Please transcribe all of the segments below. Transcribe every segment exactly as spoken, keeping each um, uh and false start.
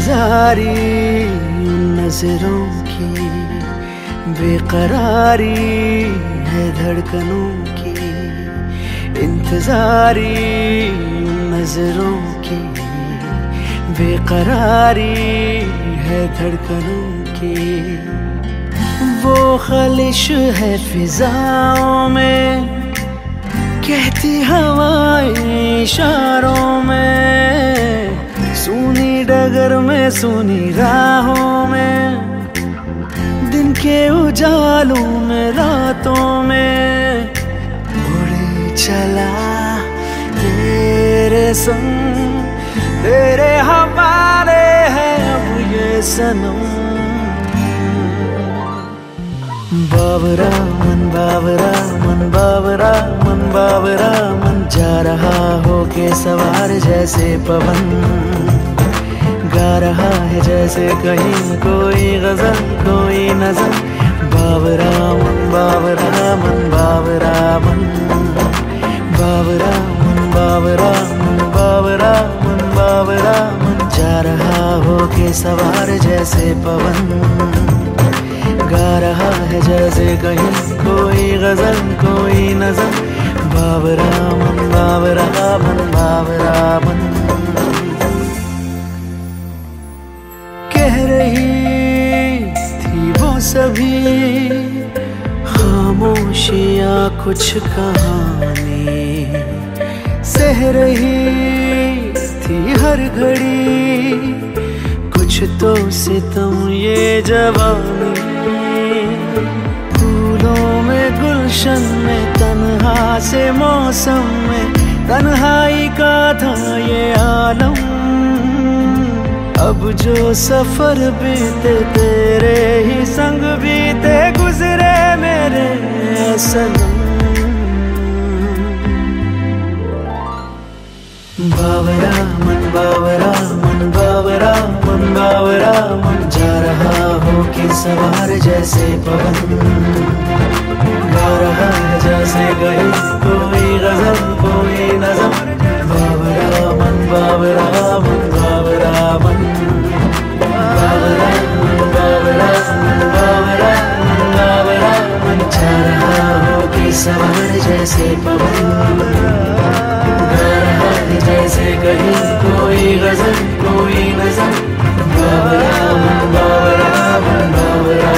इंतजारी नजरों की, बेकरारी है धड़कनों की, इंतजारी नजरों की, बेकरारी है धड़कनों की। वो खलिश है फिजाओं में, कहती हवाएं इशारों में, सुनी डगर में सुनी राहों में, दिन के उजालों में रातों में, उड़े चला तेरे संग, तेरे हवाले है अब ये सनम। बाबरा मन बाबरा मन बाबरा मन बाबरा मन, जा रहा हो के सवार जैसे पवन, गा रहा है जैसे कहीं कोई गजल कोई नजर। बाबरा मन बाबरा मन बाबरा मन, बाबरा मन बाबरा मन बाबरा मन बाबरा मन, जा रहा हो के सवार जैसे पवन, गा रहा है जैसे कहीं कोई गजल कोई नजर। बाबरा मन बाबरा मन बाबरा मन, कह रही थी वो सभी खामोशियाँ कुछ कहानी, सह रही थी हर घड़ी कुछ तो सितम ये जवानी। फूलों में गुलशन में तन्हा से मौसम में, तन्हाई का था ये आलम। अब जो सफर बीते तेरे ही संग बीते, गुजरे मेरे सनम। बाबरा मन बाबरा मन बाबरा मन बाबरा मन, जा रहा हो के सवार जैसे पवन, गा रहा है जैसे कहीं कोई गजल कोई नजर। बाबरा मन बाबरा मन बाबरा मन, बाबरा मन बाबरा मन बाबरा मन बाबरा मन, जा रहा हो के सवार जैसे पवन, जैसे कहीं कोई गजल कोई नजर। बाबरा मन बाबरा मन बाबरा।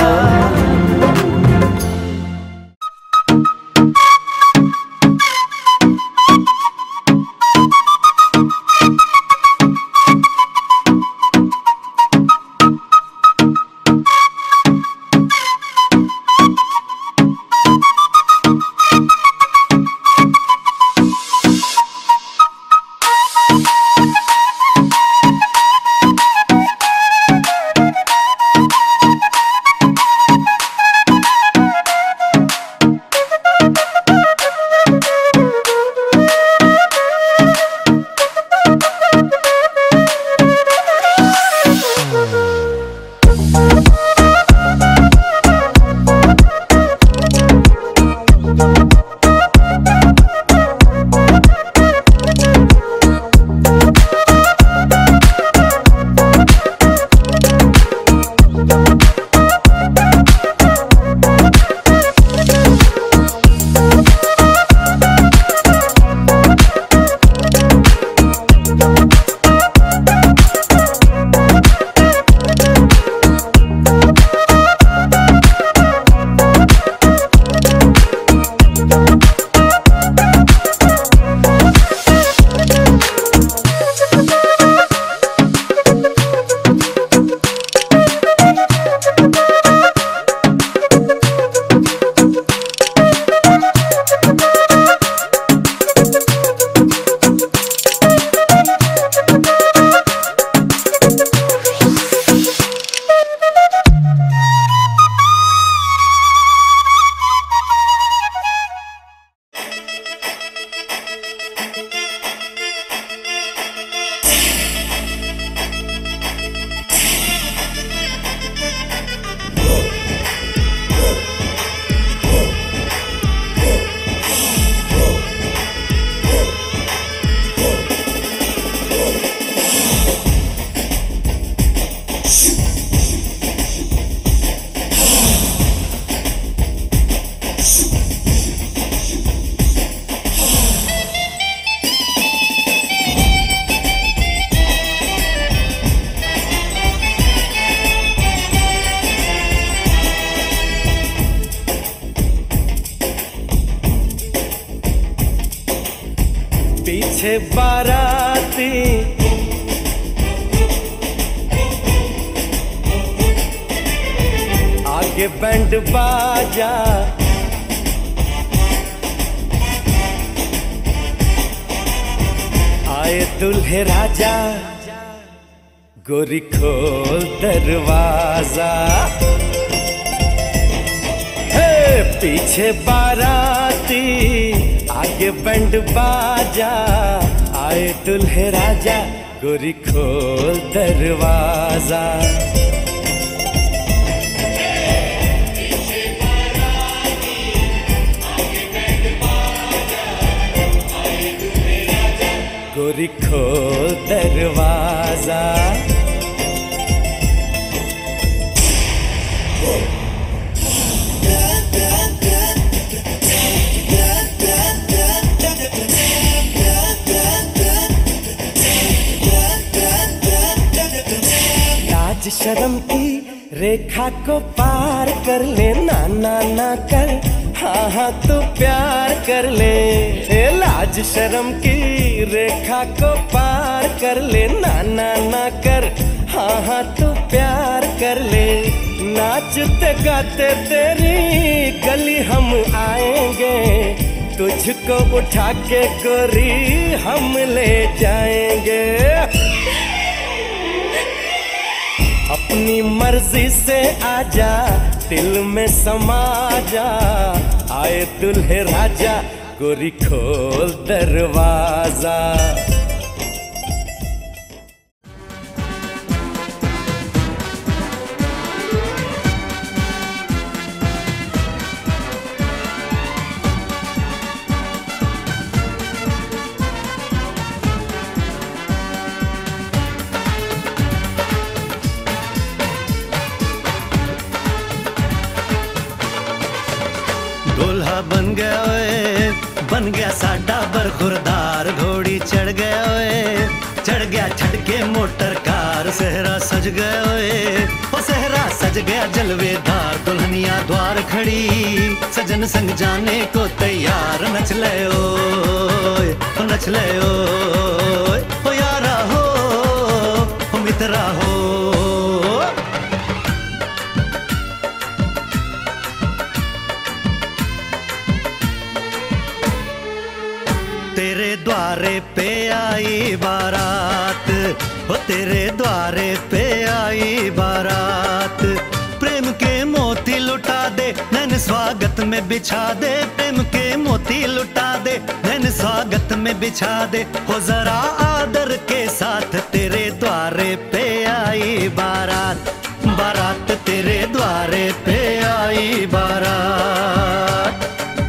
पीछे बाराती आगे बैंड बाजा, आए दुल्हे राजा, गोरी खोल दरवाजा। हे पीछे बाराती आगे बैंड बाजा, आए दुल्हे राजा, गोरी खोल दरवाजा। गोरी खोल दरवाजा। लाज शर्म की रेखा को पार कर ले, ना ना ना कर, हाँ हाँ तू प्यार कर ले। लाज शर्म की रेखा को पार कर ले, ना ना ना कर, हाँ हाँ तू प्यार कर ले। नाचते गाते तेरी गली हम आएंगे, तुझको उठा के गोरी हम ले जाएंगे। अपनी मर्जी से आजा, दिल में समा जा, आए दुल्हे राजा, गोरी खोल दरवाजा। दूल्हा बन गया ओए, बन गया साडा बरखुरदार, घोड़ी चढ़ गया ओए, चढ़ गया छटके मोटर कार। सेहरा सज गया ओए, ओ सेहरा सज गया जलवेदार। दुल्हनिया द्वार खड़ी, सजन संग जाने को तैयार। नच ले ओए, ओ नच ले ओए, ओ यारा हो, ओ मित्रा हो। तेरे द्वारे पे आई बारात, हो तेरे द्वारे पे आई बारात। प्रेम के मोती लुटा दे, नैन स्वागत में बिछा दे। प्रेम के मोती लुटा दे, नैन स्वागत में बिछा दे। हो जरा आदर के साथ, तेरे द्वारे पे आई बारात। बारात तेरे द्वारे पे आई बारात।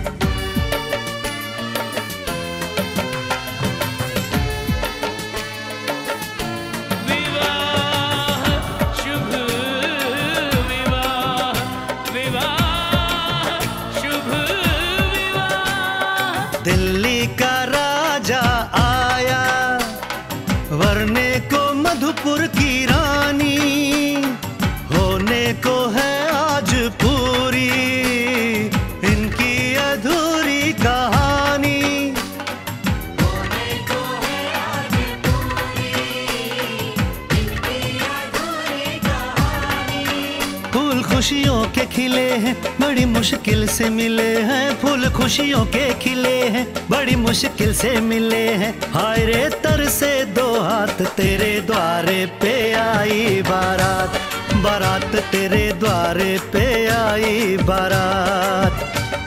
दिल्ली का राजा आया, वरने को मधुपुर की रानी। होने को है आज पूरी इनकी अधूरी कहानी। होने को है आज पूरी इनकी अधूरी कहानी। फूल खुशियों के खिले हैं, बड़ी मुश्किल से मिले हैं। फूल खुशियों के खिले हैं, बड़ी मुश्किल से मिले हैं। हाय रे तर से दो हाथ, तेरे द्वारे पे आई बारात। बारात तेरे द्वारे पे आई बारात।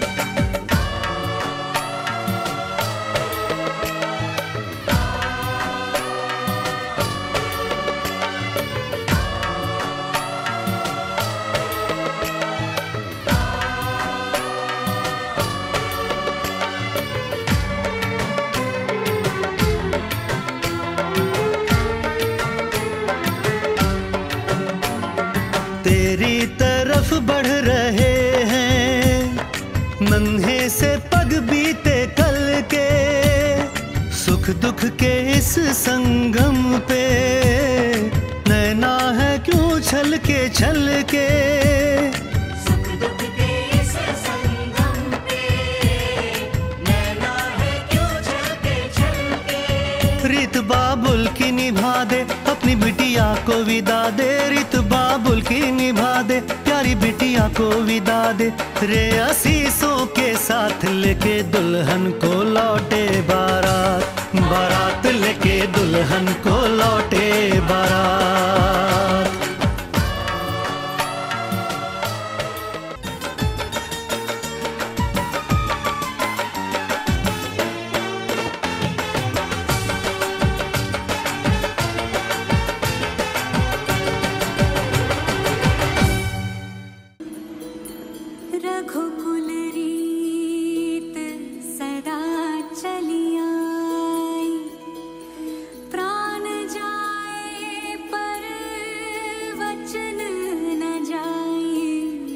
तेरी तरफ बढ़ रहे हैं नन्हे से पग बीते कल के। सुख दुख के इस संगम पे नैना है क्यों छल के छल के। सुख दुख के इस संगम पे नैना है क्यों छल के छल रित बाबुल की निभा दे, अपनी बिटिया को विदा दे। रित बाबुल की निभा दे, प्यारी बिटिया को विदा दे। रे आशीषों के साथ लेके दुल्हन को लौटे बारात, बारात लेके दुल्हन को लौटे बारात। रघुकुल रीत सदा चली आई, प्राण जाए पर वचन न जाए।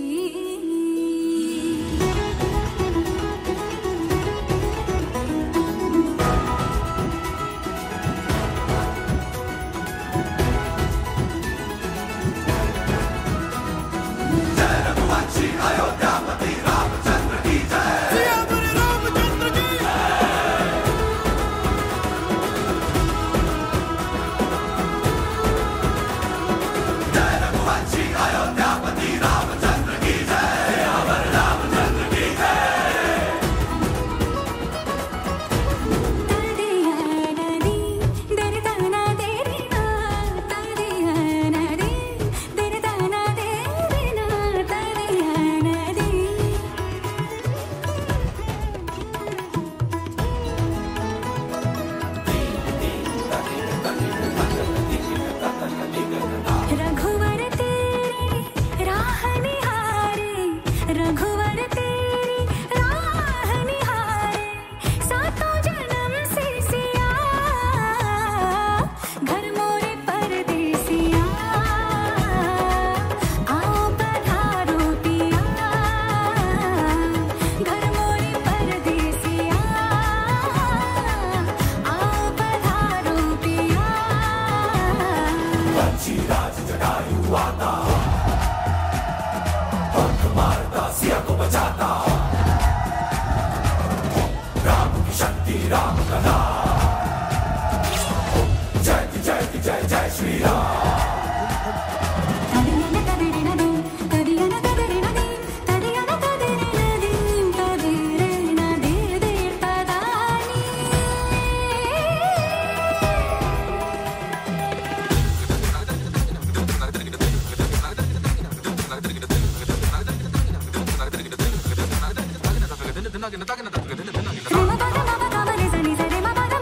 रघुवर तेरी राह निहारे, रघुवर तेरी राह निहारे। सातों जन्म से सिया, घर मोरे परदेसिया। आओ पधारो पिया, घर मोरे परदेसिया। आओ पधारो पिया। राज जटायु आता, पंख मारता सिया को बचाता। राम की शक्ति राम का नाम, जय जय जय जय Shri Ram. Re ma pa da ma pa ga ma re za ni za re ma pa da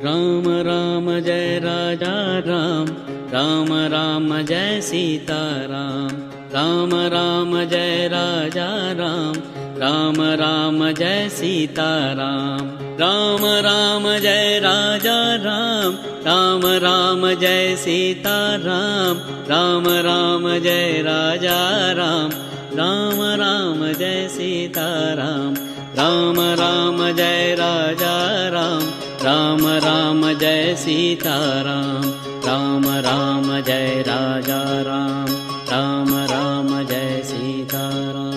Ram Ram जय राजा राम, राम राम जय सीता राम, राम राम जय राजा राम, राम राम जय सीता राम, राम राम जय राजा राम, राम राम जय सीता राम, राम राम जय राजा राम, राम राम जय सीता राम, राम राम जय राजा राम, राम राम जय सीता राम, राम राम जय राजा राम, राम राम जय सीता राम।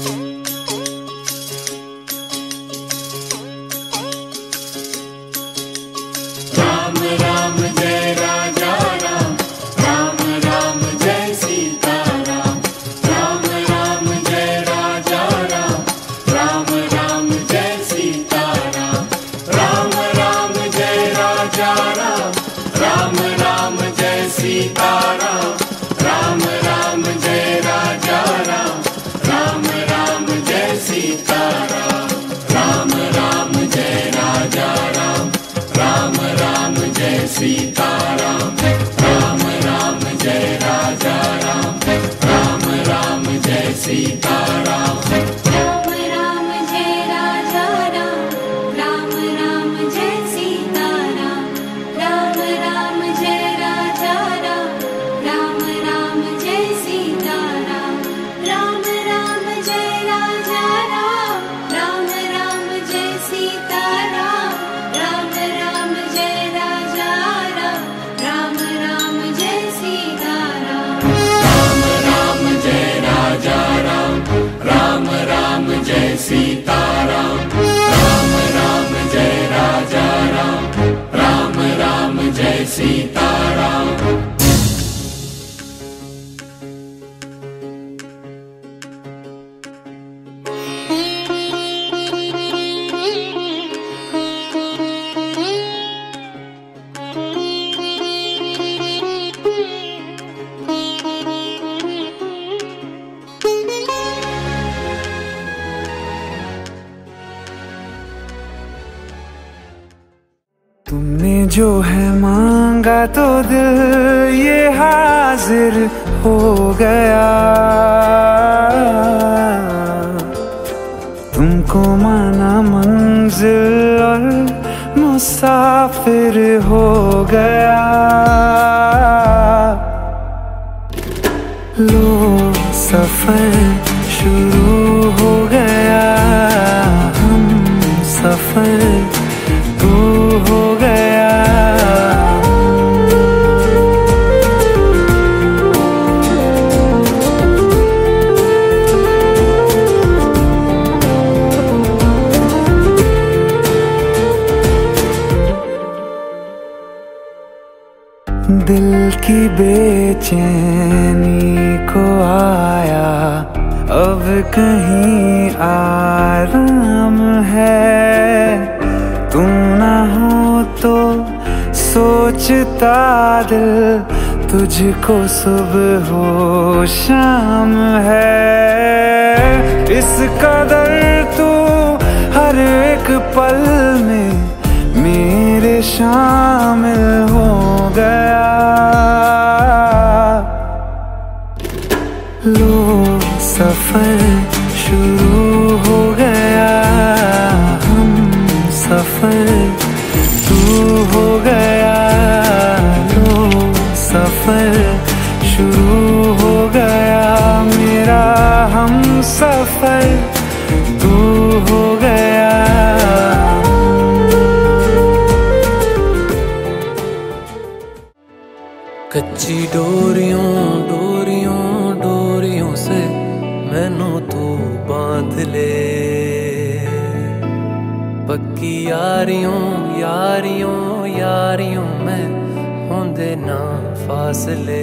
राम राम जय राजा राम, राम राम जय सीता राम, राम राम जय राजा राम, राम राम जय सीता राम, राम राम जय राजा राम, राम राम जय सीता राम, राम राम जय राजा राम, राम राम जय सीता राम, राम राम जय राजा राम, राम राम जय सीता राम, राम राम जय राजा राम, राम राम जय सीता राम। राम राम जय राजा राम, राम राम जय सीता राम, राम राम जय राजा राम, राम राम जय सीता राम, राम राम जय राजा राम, राम राम जय सीता राम, राम राम जय राजा राम, राम राम जय सीता राम। राम राम जय राजा राम, राम राम जय सीता राम, राम राम जय राजा राम, राम राम जय सीता राम। तुमने जो है मांगा तो दिल ये हाजिर हो गया, तुमको माना मंजिल और मुसाफिर हो गया। लो सफर शुरू हो गया, हम सफर तू हो गया। दिल की बेचैनी को आया अब कहीं आराम है, तू ना हो तो सोचता दिल तुझको सुबह हो शाम है। इस कदर तू हर एक पल में मेरे शामिल हो गया। लो सफर शुरू हो गया, हम सफर तू हो गया। लो सफर शुरू हो गया, मेरा हम सफर तू हो गया। कच्ची डोरियों डोरियों डोरियों से मैनू तू बांध ले, पक्की यारियों यारियों यारियों में होंदे ना फासले।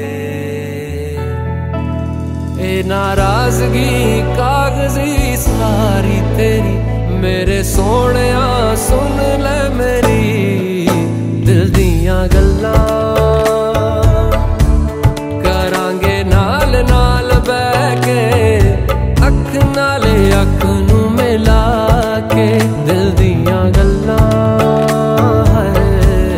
ए नाराजगी कागजी सारी तेरी, मेरे सोहणिया सुन ले मेरी दिल दियां गल्लां, करांगे नाल नाल बैठ के अख नाले अख नू मिला के दिल दियां गल्लां है।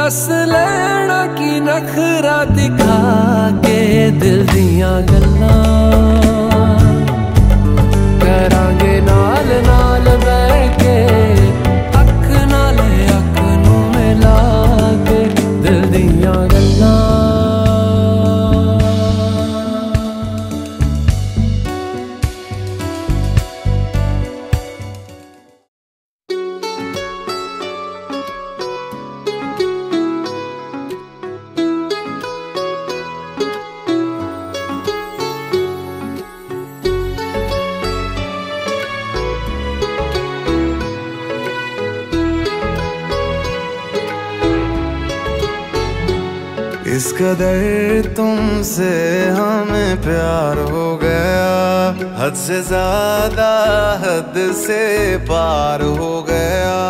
दस लेना की नखरा दिखा के दिल दियां गल्लां करांगे नाल नाल बैठ के अख नाल अख नूं मिला के दिल दियां गल्लां। इस कदर तुमसे हमें प्यार हो गया, हद से ज्यादा हद से पार हो गया।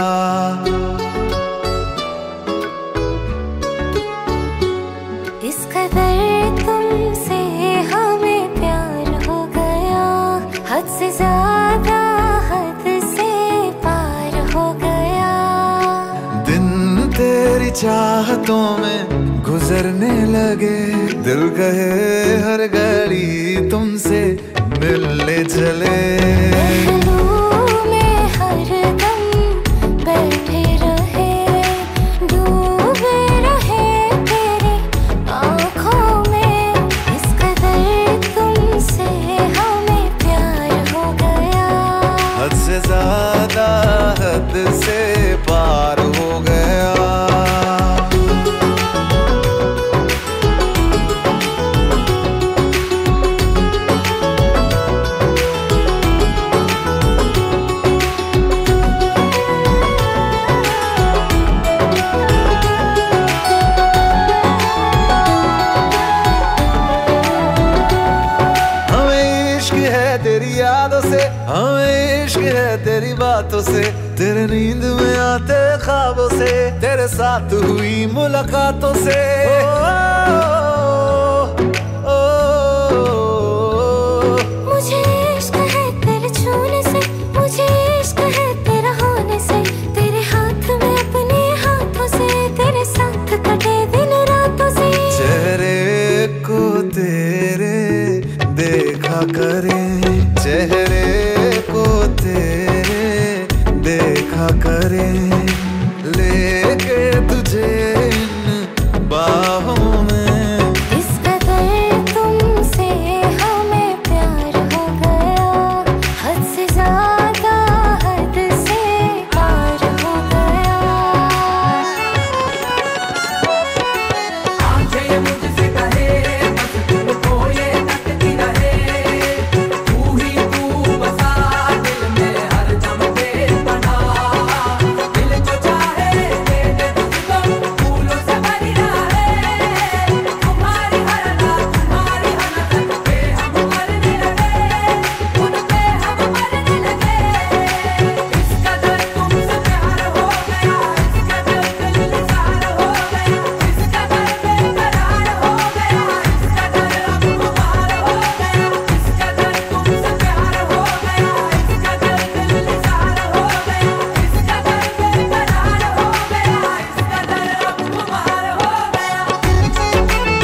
इस कदर तुमसे हमें प्यार हो गया, हद से ज्यादा हद से पार हो गया। दिन तेरी चाहतों में गुजरने लगे, दिल कहे हर घड़ी तुमसे मिलने चले। महलों में हर दम बैठे रहे, डूबे रहे तेरी आँखों में। इस कदर तुमसे हमें प्यार हो गया, हद से ज्यादा हद से पार हो गया। हमें इश्क है तेरी बातों से, तेरे नींद में आते ख्वाबों से, तेरे साथ हुई मुलाकातों से। ओ, ओ, ओ, ओ, मुझे इश्क है तेरे छूने से, मुझे इश्क है तेरा होने से, तेरे हाथ में अपने हाथों से, तेरे साथ कटे दिन रातों से। चेहरे को तेरे देखा करे, चेहरे को तेरे देखा करे, लेके तुझे इन बाहों में। इस कदर तुमसे हमें प्यार हो गया, हद से ज्यादा हद से पार हो गया। आंखें मुझसे कहे बस तुमको ये तकती रहे, तू ही तू बसा दिल में हर दम बेपना। दिल जो चाहे दे दे तुझको, फूलों से भरी रहे, तुम्हारी हर रात तुम्हारी हर रात पे हम मरने लगे, खुद पे हम मरने लगे। इस कदर तुमसे प्यार हो गया, इस कदर दिल निसार हो गया, इस कदर बेकरार हो गया, इस कदर अब खुमार हो गया। इस कदर तुमसे प्यार हो गया, इस कदर दिल निसार हो गया, इस कदर बेकरार हो गया, इस कदर अब खुमार हो गया।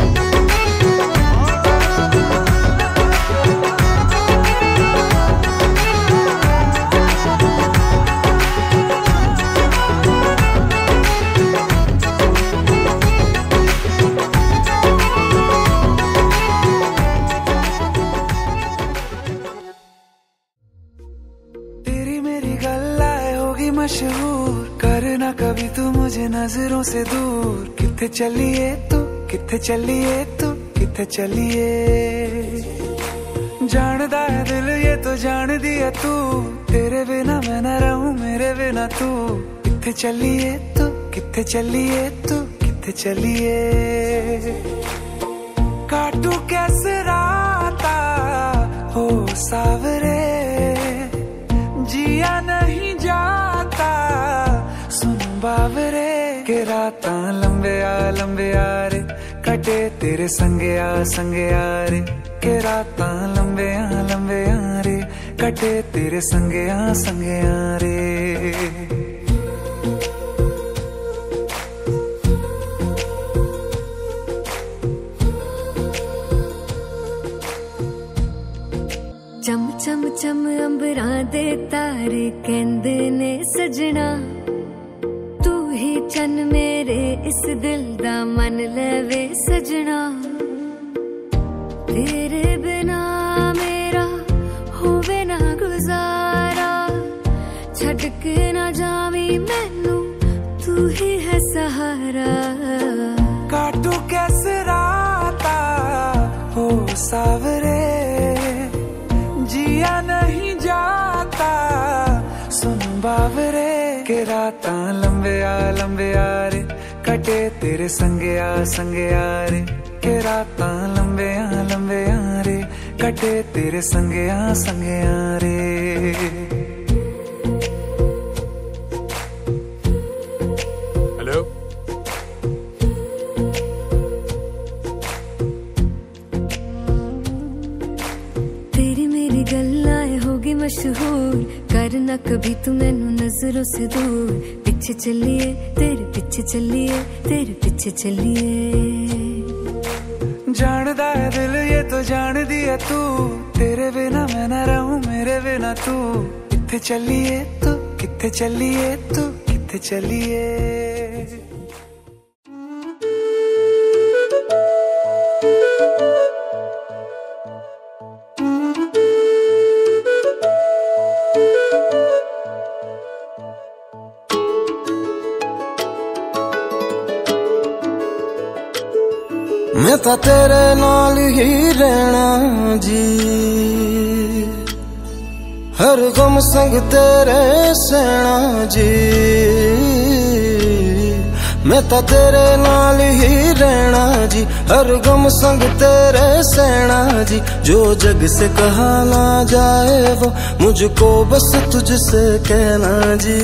तेरी मेरी गल्लाए होगी मशहूर, करना कभी तू मुझे नजरों से दूर। किथे चलिए तू, किथे चलिए तू, किथे चलिए। जानदा है दिल ये तो जान दिया तू, तेरे बिना मैं न रहूं मेरे बिना तू। किथे चलिए तू, किथे चलिए तू, किथे चलिए। काटू कैसे राता हो सावरे, जिया नहीं जाता सुन बावरे। के राता लंबे आ लंबे आ रे, कटे तेरे संगे आ संगे आ रे। के राता लंबे आ लंबे आ रे, कटे तेरे संगे आ संगे आ रे। बाबरा दे तारे कहंदे ने सजना, तू ही चन मेरे इस दिल दा मन लेवे सजना। तेरे बिना मेरा होवे ना गुजारा, छड़ के ना जावी मैनू तू ही है सहारा। काटू कैसे राता हो सावरे, जिया नहीं जाता सुन बावरे। के राता लंबे आ लंबे आ रे, कटे तेरे संगे आ संगे आ रे। के राता लंबे आ लंबे आ रे, कटे तेरे संगे आ संगे आ रे। हेलो तेरी मेरी गल्लाएं होगी मशहूर, करना कभी तू मैनू नजरों से दूर। पीछे चलिए तेरे पीछे चलिए तेरे पीछे चलिए। जानदा है दिल ये तो जान दिया तू, तेरे बिना मैं ना रहूं मेरे बिना तू। किथे चलिए तू किथे चलिए तू किथे चलिए। मैं तो तेरे नाल ही रहना जी, हर गम संग तेरे सहना जी। मैं तो तेरे नाल ही रहना जी, हर गम संग तेरे सहना जी। जो जग से कहा ना जाए वो मुझको बस तुझसे कहना जी।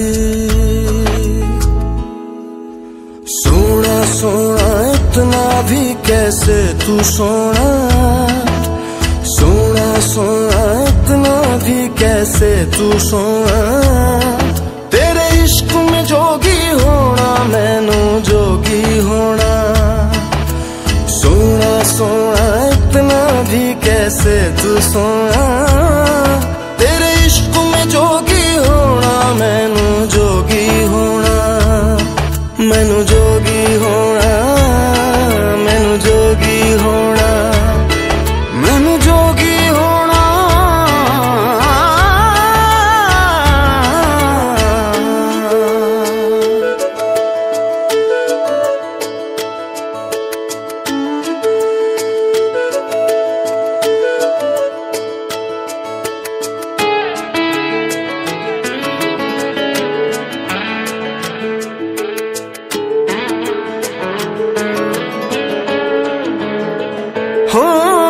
सोना सोना इतना भी कैसे तू सोना, सोना सोना इतना भी कैसे तू सोना। तेरे इश्क में जोगी होना मैनू जोगी होना। सोना सोना इतना भी कैसे तू सोना। तेरे इश्क में जोगी होना मैनू जोगी होना। मैनू जोगी होना मैनू जोगी होना मैनू जोगी होना। हो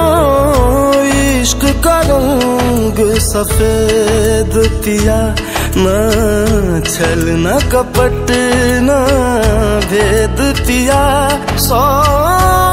इश्क का रंग सफेद पिया, ना छल न कपट ना भेद पिया। सौ